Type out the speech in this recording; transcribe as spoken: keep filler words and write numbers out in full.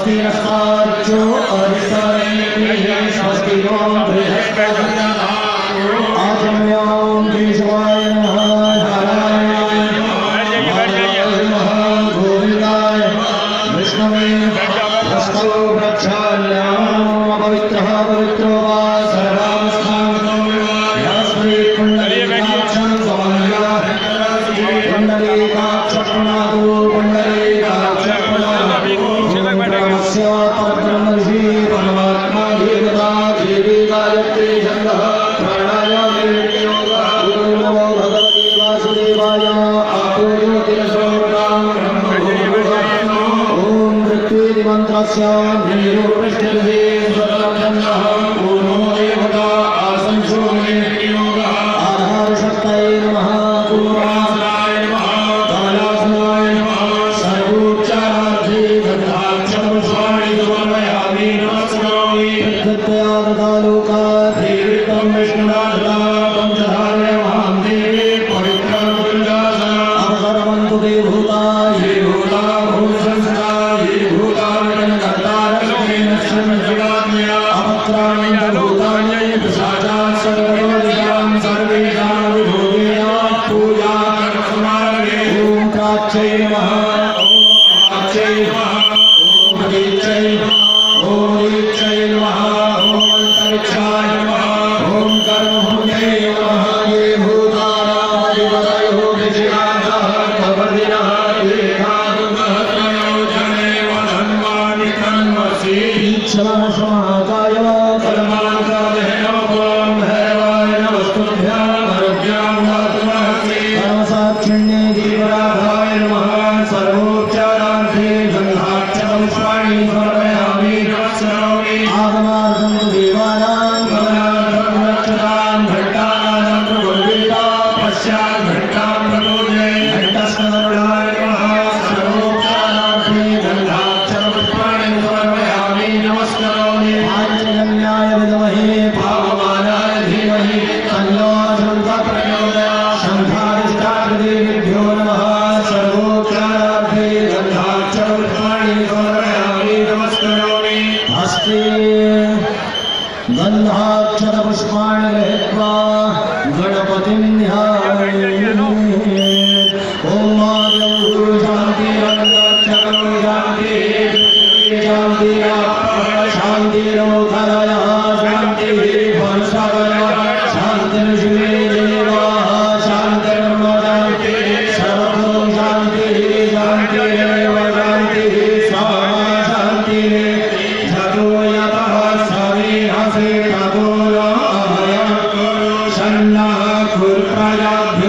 स्वस्ति नस्तार्चो अरिष्टारेणिः स्वस्ति नो बृहस्पतिर्दधातु आचम्यां केशवाय नमः नारायणाय नमः गोविन्दाय विष्णवे हस्तौ प्रक्षाल्यं पवित्रः पवित्रो वा सर्वावस्थानो यस्मै कुण्डलीकाक्षं समन्वितः कुण्डलीकाक्षप्रणतो कुण्डलीकाक्षप्रणतो ब्रह्मस्य परब्रह्मर्षि परमात्मा देवता देवी गायत्री छन्दः प्राणायामेन योगः ॐ नमो भगवते वासुदेवाय आपो ज्योतिरसोमृतां ब्रह्मभूर्भुवः ॐ ऋग्वेदि मन्त्रस्य नीरोपृष्ठे स्वतः छन्दः ॐ देवता आसंसो योगः आधारशक्तये नमः पूर्वासनाय नमः कालासनाय नमः सर्वोच्चारार्थे गन्धाक्षपुष्पाणि समर्पयामि नमस्करोमि प्रकृत्या ददालोकाधीरितं विष्णुना ददा पञ्चधारयमहं देवे पवित्रं पुञ्जासना अवसरवन्तु ते भूता ये भूता भूतसंस्था ये भूता विकर्तारस्तेन श्रमजीवात्मया अपत्राणन्तभूतानि पिशाचात् सर्वदोषां सर्वेषां विभूतेयात् पूजा कर्मसमारभे ॐ प्राच्यै नमः ॐ प्राच्यै नमः ॐ प्रतीच्यै नमः ॐ दीक्षै नमः ॐ अन्तरिक्षाय नमः ॐ कर्मभूत्यै नमः ये भूतानामधिपतयो विजयासः कवर्दिनः एकादुमहतयो जनेव धन्वानि तन्मसि ईक्षणशमाकाय कलमाकादेहनोपं भैरवाय नमस्तुभ्यां भरभ्यां दातुमहसि कर्मसाक्षिण्ये जीवराधाय नमः सर्वोपचारार्थे गन्धाक्षपुष्पाणि समर्पयामि नमस्करोमि आगमार्थं तु देवानां गमनार्थं रक्षतां घट्टानां प्रभुर्वेदा पश्चात् घट्टां प्रपूजये घट्टस्करुणाय नमः सर्वोपचारार्थे गन्धाक्षपुष्पाणि समर्पयामि नमस्करोमि आञ्जन्याय विद्महे पावमानाय धीमहि तन्नो शङ्खः प्रचोदयात् शङ्खादिष्टादिदेवेभ्यो नमः सर्वोपचारार्थे गन्धाक्षपुष्पाणि समर्पयामि नमस्करोमि हस्ते गन्धाक्षरपुष्पाणि गृहीत्वा गणपतिं ध्यायेत् ॐ आद्यं गुरु शान्तिरन्तरिक्षं शान्तिः शान्तिः शान्तिरोधरयः शान्तिः वंशवयः शान्तिर्शिवे देवाः शान्तिर्म शान्तिः सर्वतो शान्तिः शान्तिरेव शान्तिः स्वाहा शान्तिः जतो यतः सविहसे ततो न अभयं कुरु शन्नः कुर्प्रजाभ्यः